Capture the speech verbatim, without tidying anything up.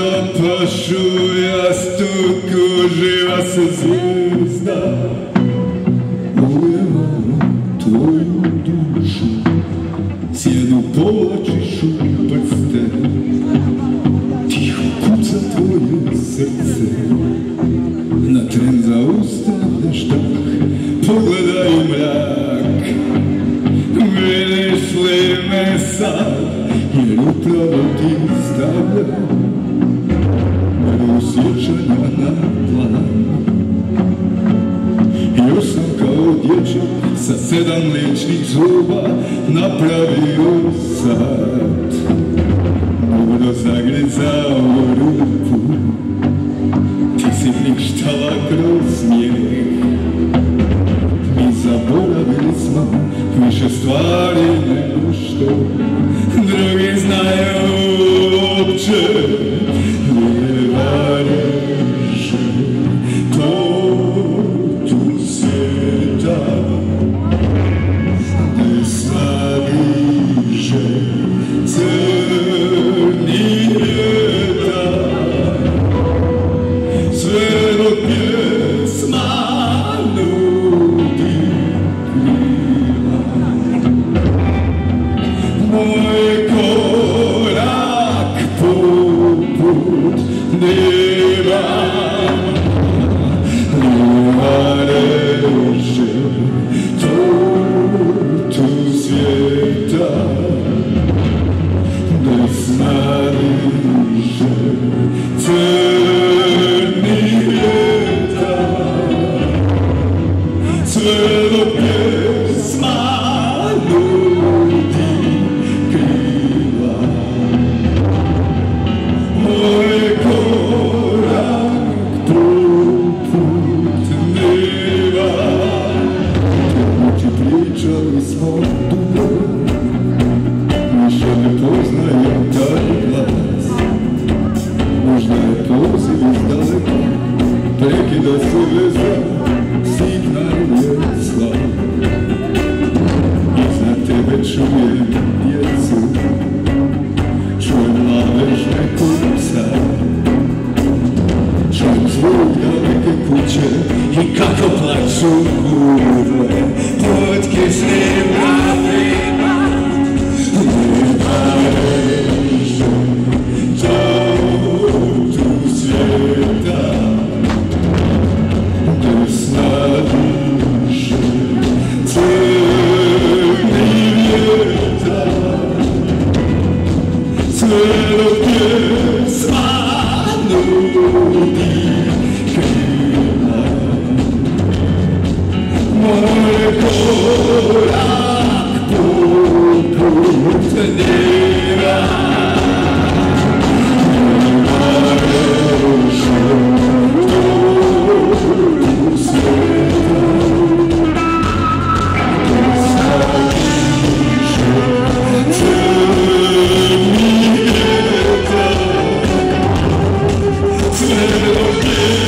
na pašu jastuku živa se zvijezda ujeva tvoju dušu, sjenu povlačiš u prste, tiho kuca tvoje srce, na tren zaustavljaš tak, pogledaj u mrak, vidiš li me sad, jer upravo ti stavlja moju sjećanja na plan. Još sam kao dječak sa sedam mliječnih zuba napravio sat, dobro zagrizao rupu, ti si ništala kroz smijeh. Mi zaboravili smo više stvari nego što drugi znaju uopće. Vjevareše tortu svijeta, ne slaviše crni vjetar, sve dok pjesma nudi krila. Moj korak poput neba, vjevareše tortu svijeta, ne slaviše crni vjetar, sve dok pjesma nudi krila. Moj korak poput neba, ti pričali smo dugo, više ne poznajem taj glas. Možda je poziv iz daleka, prekida se veza, signal je slab. Iznad tebe čujem djecu, čujem lavežne kuca, čujem zvuk daleke kuće i kako plaću urle pod kišnim vrapima. Vjevareše tortu svijeta, desna duše crni vjetar, sve dok pjesma nudi krila. Moj korak poput neba, vjevareše tortu svijeta, desna duše crni vjetar, sve dok